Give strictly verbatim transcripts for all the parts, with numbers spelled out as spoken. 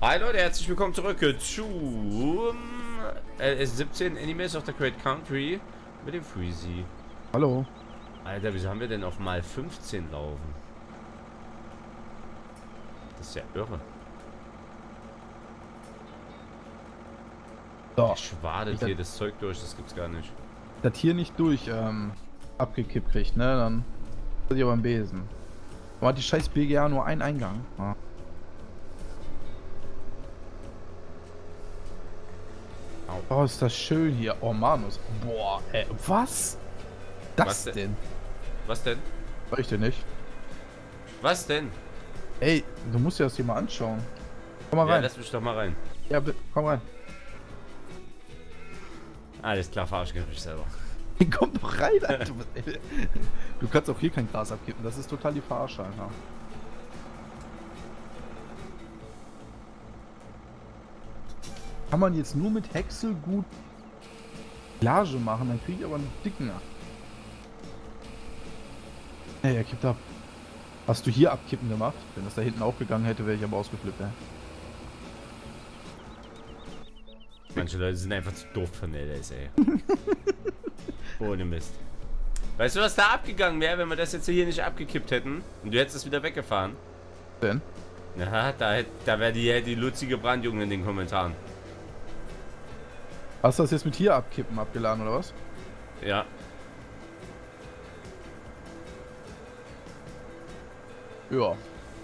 Hi Leute, herzlich willkommen zurück zum L S siebzehn Enemies of the Great Country mit dem Freezy. Hallo. Alter, wieso haben wir denn auf mal fünfzehn laufen? Das ist ja irre. So. Schwadet hier das Zeug durch, das gibt's gar nicht. Das hier nicht durch ähm, abgekippt kriegt, ne? Dann wird ich aber am Besen. Warum hat die scheiß B G A nur einen Eingang? Ja. Oh, ist das schön hier. Oh, Manus. Boah, ey, was? Das was denn? denn? Was denn? Weiß ich denn nicht. Was denn? Ey, du musst dir das hier mal anschauen. Komm mal Ja, rein. lass mich doch mal rein. Ja, bitte, komm rein. Alles klar, verarsch ich mich selber. Komm doch rein, Alter. Du kannst auch hier kein Gras abkippen. Das ist total die Verarsche, Alter. Kann man jetzt nur mit Häcksel gut Lage machen, dann kriege ich aber einen dicken ab. Hey, er kippt ab. Hast du hier abkippen gemacht? Wenn das da hinten auch gegangen hätte, wäre ich aber ausgeflippt, ey. Manche Leute sind einfach zu doof von L S, ey. Ohne Mist. Weißt du, was da abgegangen wäre, wenn wir das jetzt hier nicht abgekippt hätten? Und du hättest es wieder weggefahren? Denn? Ja, da, da wäre die, die Luzi gebrannt, Junge, in den Kommentaren. Hast du das jetzt mit hier abkippen abgeladen, oder was? Ja. Ja.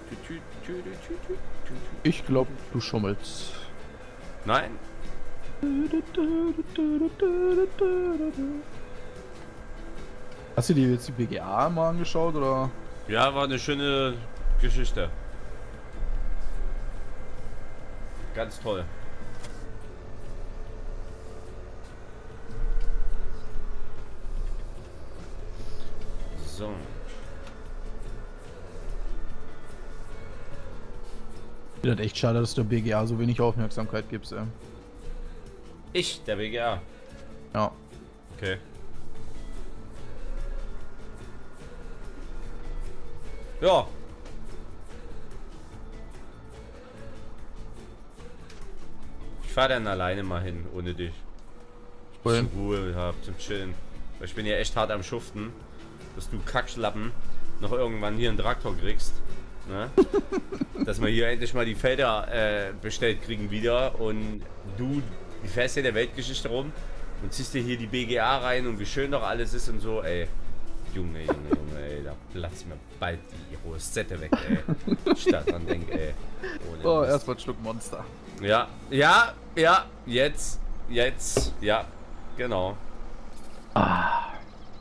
Ich glaube, du schummelst. Nein. Hast du dir jetzt die B G A mal angeschaut, oder? Ja, war eine schöne Geschichte. Ganz toll. So. Ich finde das echt schade, dass du der B G A so wenig Aufmerksamkeit gibst, ey. Ich, der B G A. Ja. Okay. Ja. Ich fahr dann alleine mal hin, ohne dich. Wohin? Zur Ruhe hab, zum Chillen. Weil ich bin ja echt hart am Schuften, dass du Kackschlappen noch irgendwann hier einen Traktor kriegst. Ne? Dass wir hier endlich mal die Felder äh, bestellt kriegen wieder und du, du fährst ja der Weltgeschichte rum und ziehst dir hier die B G A rein und wie schön doch alles ist und so, ey. Junge, Junge, Junge, ey, da platzt mir bald die Rosette weg, ey. Statt dran denk, ey. Ohne Oh, Mist. erstmal ein Schluck Monster. Ja, ja, ja, jetzt, jetzt, ja, genau. Ah.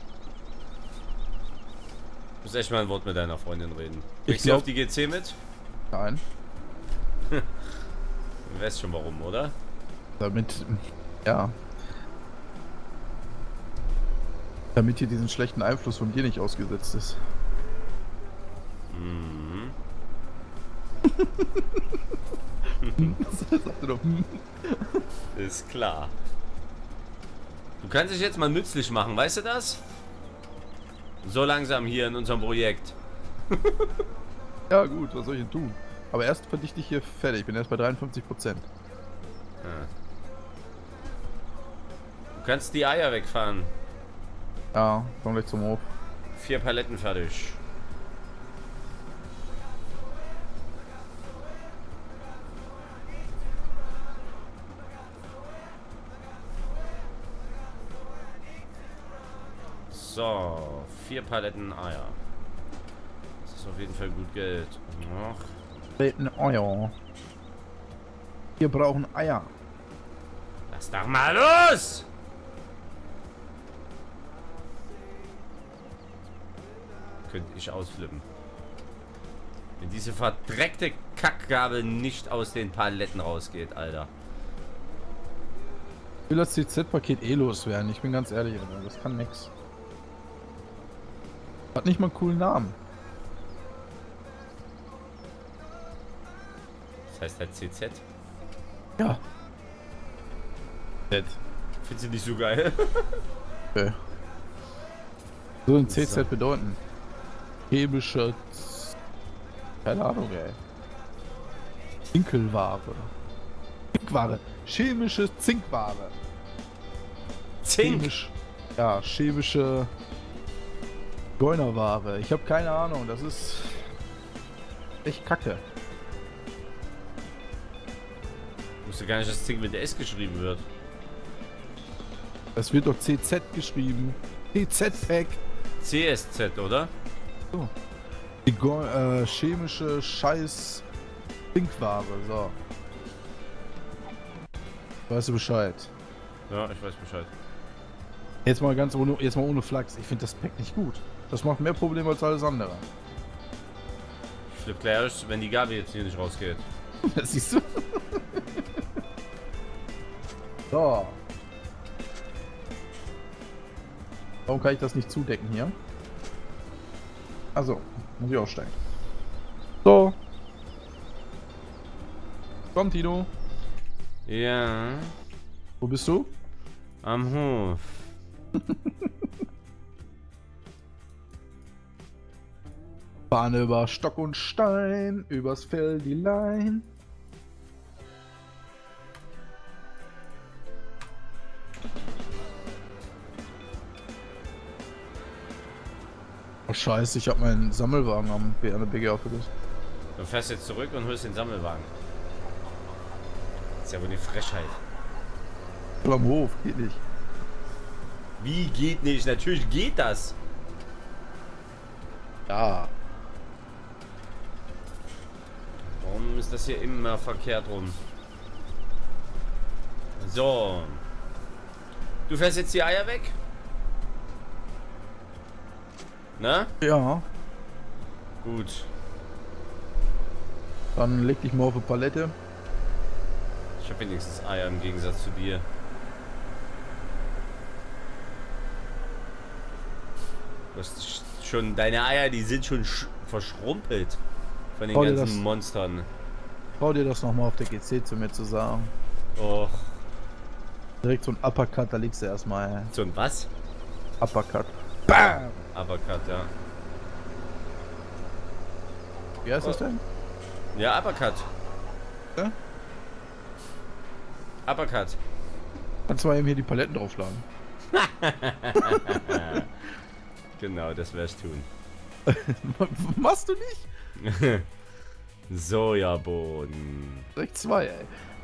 Du musst echt mal ein Wort mit deiner Freundin reden. Ich Kriegst du glaub- auf die G C mit? Nein. Du weißt schon warum, oder? Damit, ja. Damit hier diesen schlechten Einfluss von dir nicht ausgesetzt ist. Mhm. Sag doch, hm. Ist klar. Du kannst dich jetzt mal nützlich machen, weißt du das? So langsam hier in unserem Projekt. Ja gut, was soll ich denn tun? Aber erst verdichte ich hier fertig. Ich bin erst bei dreiundfünfzig Prozent. Ja. Du kannst die Eier wegfahren. Ja, komm gleich zum Hof. Vier Paletten fertig. So, vier Paletten Eier. Das ist auf jeden Fall gut Geld. Ach, Ein Eier. Wir brauchen Eier. lass doch mal los! Könnte ich ausflippen. Wenn diese verdreckte Kackgabel nicht aus den Paletten rausgeht, Alter. Ich will das C Z-Paket eh loswerden. Ich bin ganz ehrlich, Alter. Das kann nix. Hat nicht mal einen coolen Namen. Das heißt halt C Z. Ja. Z. Findest du nicht so geil? Okay. So ein C Z bedeuten. Chemischer. Keine Ahnung, ey. Zinkelware. Zinkware. Chemische Zinkware. Zink. Chemisch, ja, chemische Geunerware. Ich habe keine Ahnung. Das ist echt kacke. Ich wusste gar nicht, dass Zink mit S geschrieben wird. Das wird doch C Z geschrieben. C Z-Pack. C S Z, oder? So. Die Go äh, chemische Scheiß Zinkware. So. Weißt du Bescheid? Ja, ich weiß Bescheid. Jetzt mal ganz ohne, jetzt mal ohne Flachs. Ich finde das Pack nicht gut. Das macht mehr Probleme als alles andere. Ich flipp gleich aus, wenn die Gabel jetzt hier nicht rausgeht. Das siehst du? So. Warum kann ich das nicht zudecken hier? Also, muss ich aussteigen. So. Komm, Tino. Ja. Wo bist du? Am Hof. Bahne über Stock und Stein, übers Feld die Lein. Oh Scheiße, ich hab meinen Sammelwagen am B an der B G aufgelöst. Du fährst jetzt zurück und holst den Sammelwagen. Das ist ja wohl eine Frechheit. Voll am Hof, geht nicht. Wie geht nicht? Natürlich geht das. Ja. Warum ist das hier immer verkehrt rum? So. Du fährst jetzt die Eier weg? Na? Ja. Gut. Dann leg dich mal auf eine Palette. Ich habe wenigstens Eier im Gegensatz zu dir. Du hast schon deine Eier, die sind schon verschrumpelt von den Bau dir ganzen das- Monstern. Trau dir das nochmal auf der G C zu mir zu sagen. Och, Direkt so ein Uppercut, da liegst du erstmal. so ein was? Uppercut. Bam! Uppercut, ja. Wie heißt das denn? Ja, Uppercut. Ja? Uppercut. Kannst du mal eben hier die Paletten draufschlagen. Genau, das wär's tun. Machst du nicht? Sojabohnen. Direkt zwei, ey.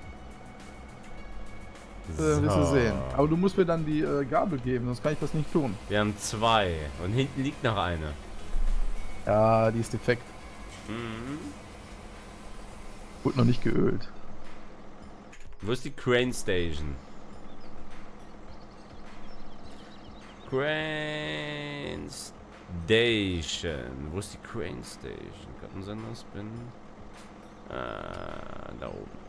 Äh, So. wirst du sehen. Aber du musst mir dann die äh, Gabel geben, sonst kann ich das nicht tun. Wir haben zwei. Und hinten liegt noch eine. Ja, die ist defekt. Mhm. Wurde noch nicht geölt. Wo ist die Crane Station? Crane Station. Wo ist die Crane Station? Kartensender, Spin. Ah, da oben.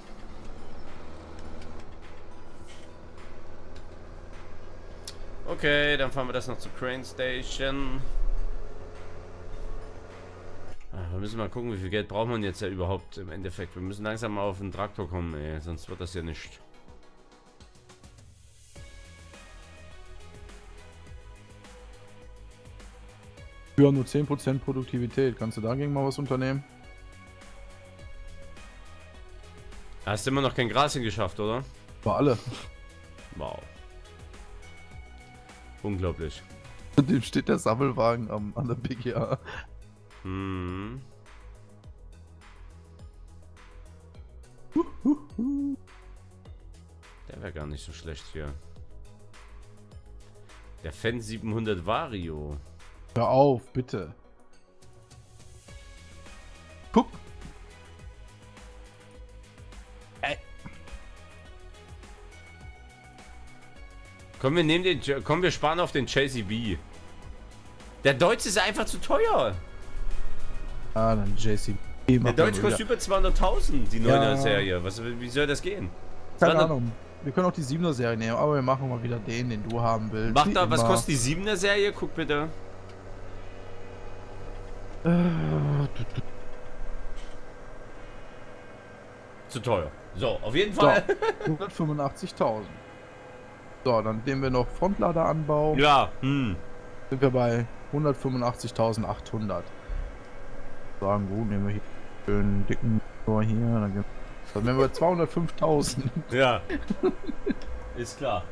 Okay, dann fahren wir das noch zur Crane Station. Ah, wir müssen mal gucken, wie viel Geld braucht man jetzt ja überhaupt im Endeffekt. Wir müssen langsam mal auf den Traktor kommen, ey, sonst wird das ja nicht. Für nur zehn Prozent Produktivität. Kannst du dagegen mal was unternehmen? Hast du immer noch kein Gras hingeschafft, oder? War alle. Wow. Unglaublich. Dem steht der Sammelwagen am, an der B G A. Hm. Der wäre gar nicht so schlecht hier. Der Fan siebenhundert Vario. Hör auf, bitte. Guck. Ey. Komm, wir nehmen den. Komm, wir sparen auf den Chasey B. Der Deutsch ist einfach zu teuer. Ah, dann J C B. Der Deutsch kostet über zweihunderttausend, die neuner Ja. Serie. Was, wie soll das gehen? Keine zweihundert Ahnung. Wir können auch die siebener Serie nehmen, aber wir machen mal wieder den, den du haben willst. Mach Wie da, was immer. kostet die siebener Serie? Guck bitte. Äh, du- du- Zu teuer. So, auf jeden So, Fall. hundertfünfundachtzigtausend. So, dann nehmen wir noch Frontladeranbau. Ja, hm. Sind wir bei hundertfünfundachtzigtausendachthundert. Sagen, gut, nehmen wir hier den dicken So, hier, da gibt es. Wenn wir zweihundertfünftausend. Ja. Ist klar.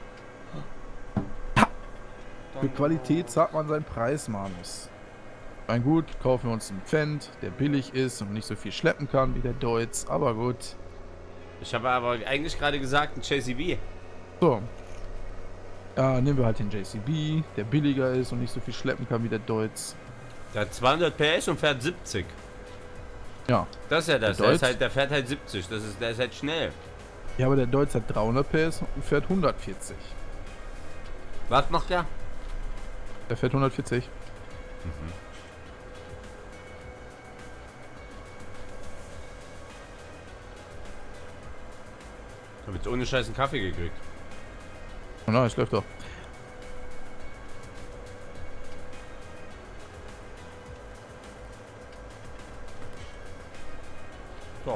Für Qualität zahlt man seinen Preis, Manus. Mein gut, kaufen wir uns einen Fendt, der billig ist und nicht so viel schleppen kann wie der Deutz, aber gut. Ich habe aber eigentlich gerade gesagt, ein J C B. So. Ja, nehmen wir halt den J C B, der billiger ist und nicht so viel schleppen kann wie der Deutz. Der hat zweihundert P S und fährt siebzig. Ja. Das ist ja das. Der Der, ist Deutz? halt, der fährt halt siebzig. Das ist, der ist halt schnell. Ja, aber der Deutz hat dreihundert P S und fährt hundertvierzig. Was macht der? Der fährt hundertvierzig. Mhm. Ich habe jetzt ohne Scheiß einen Kaffee gekriegt. Oh nein, es läuft doch. So.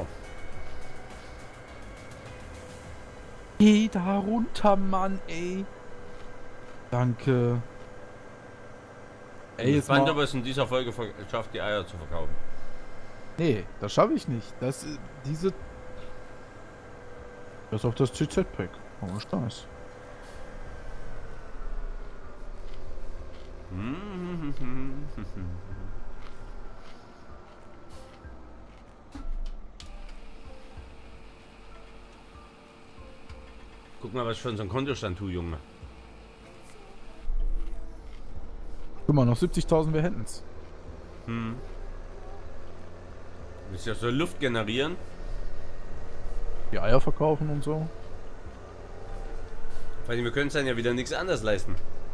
Geh da runter, Mann, ey. Danke. Ey, Ich jetzt fand mal... aber es in dieser Folge geschafft, die Eier zu verkaufen. Nee, das schaffe ich nicht. Das ist diese... Das ist auf das C Z-Pack. Oh, Scheiß. Guck mal, was ich für unseren Kontostand tue, Junge. Guck mal, noch siebzigtausend, wir hätten's. Hm. Willst du ja so Luft generieren? Die Eier verkaufen und so. Vor allem, wir können uns dann ja wieder nichts anderes leisten.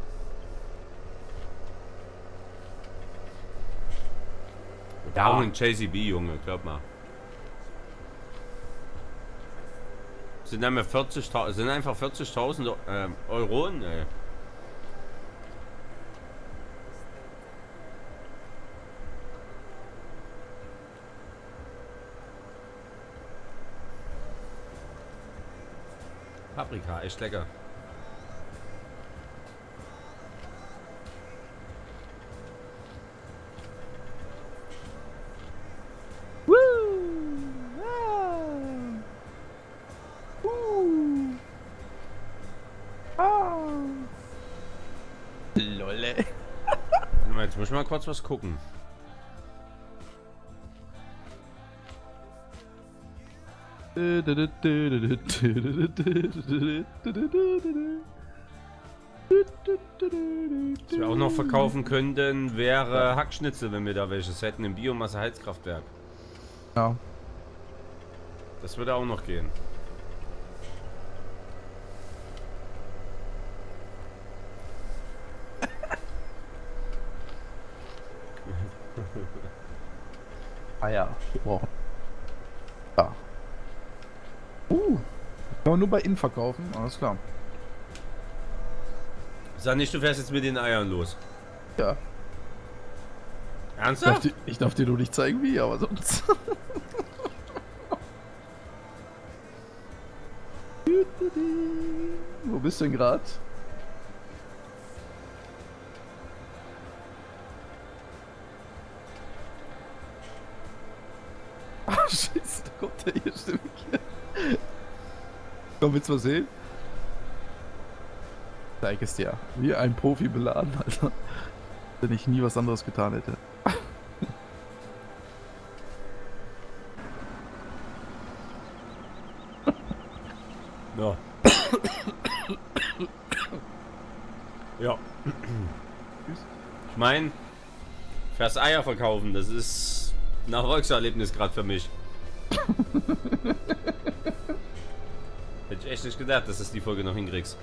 Wir brauchen einen J C B, Junge, glaub mal. Sind einmal vierzigtausend, sind einfach vierzigtausend äh, Euro, ey. Paprika, echt lecker. Woo! Ah! Uh! Ah! Lolle. Jetzt muss ich mal kurz was gucken. Was wir auch noch verkaufen könnten, wäre Hackschnitzel, wenn wir da welches hätten im Biomasse-Heizkraftwerk. Ja. Das würde auch noch gehen. Ah ja, wir brauchen. Ja. Uh. Kann man nur bei Innen verkaufen, alles klar. Sag nicht, du fährst jetzt mit den Eiern los. Ja. Ich darf, Ernsthaft? dir, ich darf dir nur nicht zeigen wie, aber sonst. Wo bist du denn gerade? Ah, Scheiße, da kommt der hier, stimmt. Komm, willst du was sehen? Zeig es dir. Wie ein Profi beladen, Alter. Wenn ich nie was anderes getan hätte. Ja. Ja. Ich meine, fürs Eier verkaufen, das ist ein Erfolgserlebnis gerade für mich. Hätte ich echt nicht gedacht, dass du die Folge noch hinkriegst.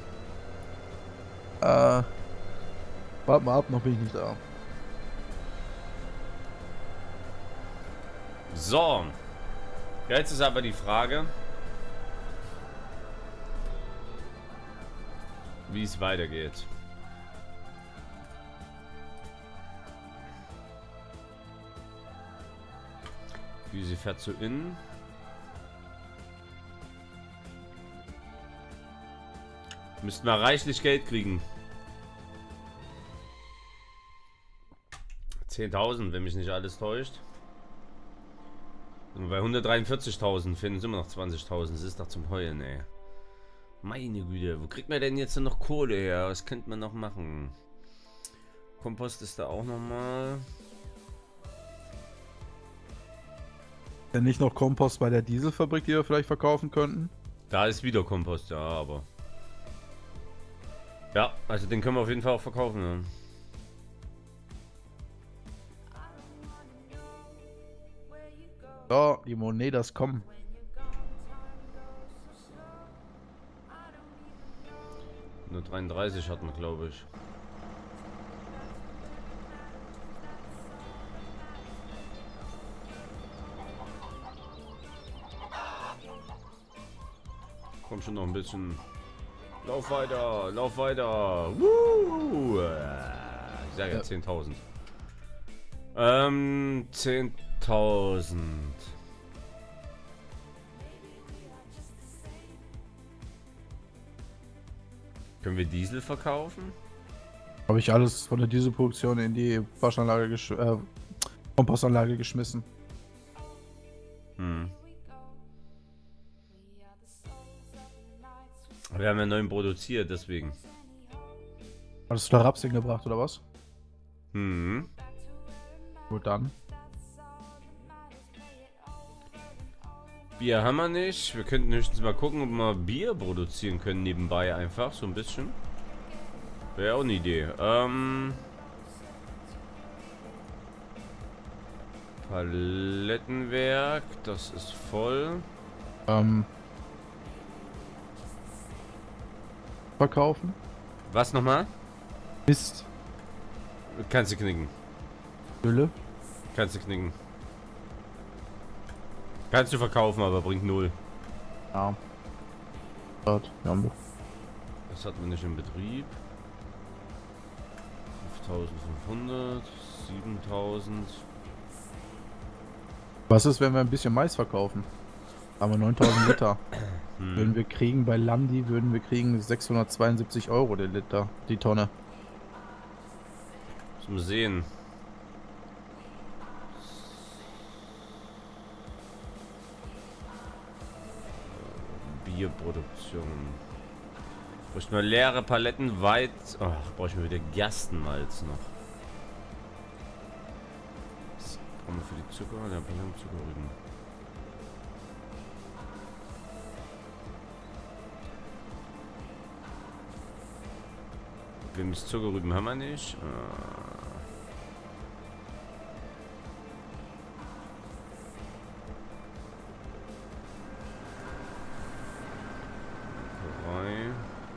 Äh. Warte mal ab, noch bin ich nicht da. So. Jetzt ist aber die Frage, wie es weitergeht. Wie sie fährt zu innen. Müssten wir reichlich Geld kriegen. zehntausend, wenn mich nicht alles täuscht. Und bei hundertdreiundvierzigtausend finden sind immer noch zwanzigtausend. Das ist doch zum Heulen, ey. Meine Güte, wo kriegt man denn jetzt noch Kohle her? Was könnte man noch machen? Kompost ist da auch nochmal. Denn nicht noch Kompost bei der Dieselfabrik, die wir vielleicht verkaufen könnten? Da ist wieder Kompost, ja, aber... Ja, also den können wir auf jeden Fall auch verkaufen, ja. So, die Monedas kommen. Nur dreiunddreißig hat man, glaube ich. Komm schon noch ein bisschen. Lauf weiter, lauf weiter. Woo! Ich sage ja zehntausend. Ähm, zehntausend. Können wir Diesel verkaufen? Habe ich alles von der Dieselproduktion in die Waschanlage, gesch äh, Kompostanlage geschmissen. Hm. Wir haben ja neuen produziert, deswegen. Hattest du da Raps hingebracht oder was? Hm. Gut, dann. Bier haben wir nicht. Wir könnten höchstens mal gucken, ob wir Bier produzieren können nebenbei einfach, so ein bisschen. Wäre auch eine Idee. Ähm... Palettenwerk, das ist voll. Ähm... Verkaufen? Was nochmal? Mist. Kannst du knicken. Gülle? Kannst du knicken. Kannst du verkaufen, aber bringt null. Ja. Dort, ja. Das hat man nicht im Betrieb. fünftausendfünfhundert, siebentausend. Was ist, wenn wir ein bisschen Mais verkaufen? Haben wir neuntausend Liter. Hm. Würden wir kriegen bei Landi, würden wir kriegen sechshundertzweiundsiebzig Euro der Liter, die Tonne. Zum Sehen. Bierproduktion. Bräuchten wir leere Paletten weit. Ach, brauche ich mir wieder Gerstenmalz noch. Was brauchen wir für die Zucker? Ja, brauchen wir Zuckerrüben. Wem's Zuckerrüben haben wir nicht. Drei.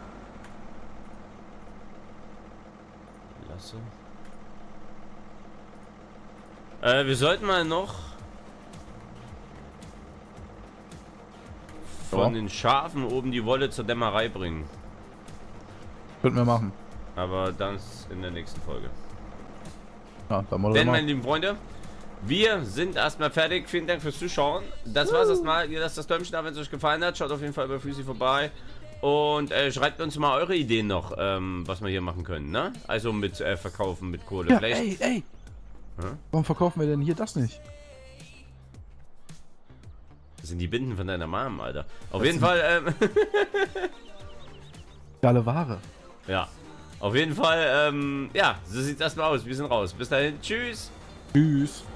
Lasse. Äh, wir sollten mal noch von Ja. den Schafen oben die Wolle zur Dämmerei bringen. Könnten wir machen. Aber dann in der nächsten Folge. Ja, dann mal Denn, meine lieben Freunde, wir sind erstmal fertig. Vielen Dank fürs Zuschauen. Das war's erstmal. Ihr lasst das Däumchen da, wenn es euch gefallen hat. Schaut auf jeden Fall bei Füßi vorbei. Und äh, schreibt uns mal eure Ideen noch, ähm, was wir hier machen können, ne? Also mit äh, Verkaufen, mit Kohle. Ja, Vielleicht. ey, ey. Hm? Warum verkaufen wir denn hier das nicht? Das sind die Binden von deiner Mom, Alter. Auf Das jeden sind- Fall, ähm, Geile Ware. ja. Auf jeden Fall, ähm, ja, so sieht's erstmal aus. Wir sind raus. Bis dahin, tschüss. Tschüss.